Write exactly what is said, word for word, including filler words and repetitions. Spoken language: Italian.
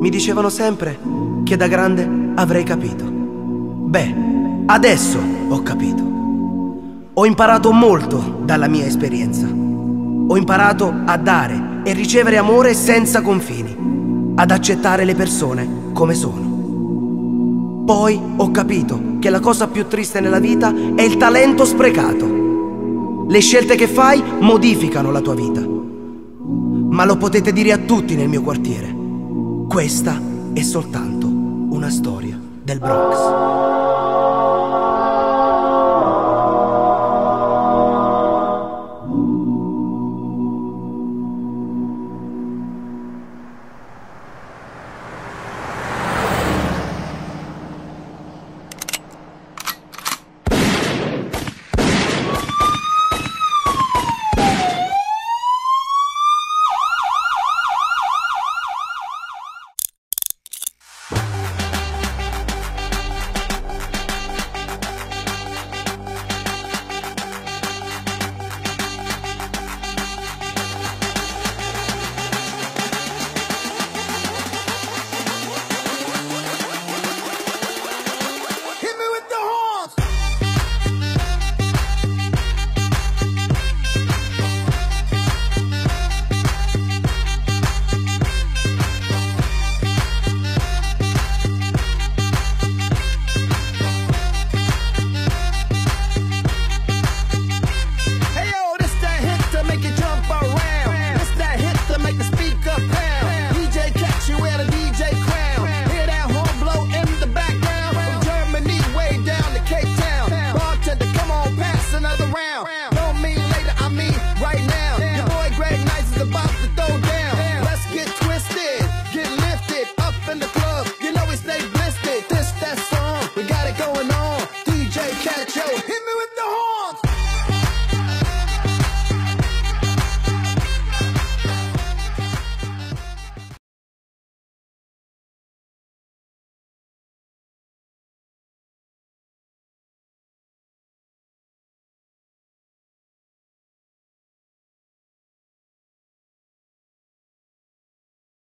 Mi dicevano sempre che da grande avrei capito. Beh, adesso ho capito. Ho imparato molto dalla mia esperienza. Ho imparato a dare e ricevere amore senza confini, ad accettare le persone come sono. Poi ho capito che la cosa più triste nella vita è il talento sprecato. Le scelte che fai modificano la tua vita. Ma lo potete dire a tutti nel mio quartiere. Questa è soltanto una storia del Bronx.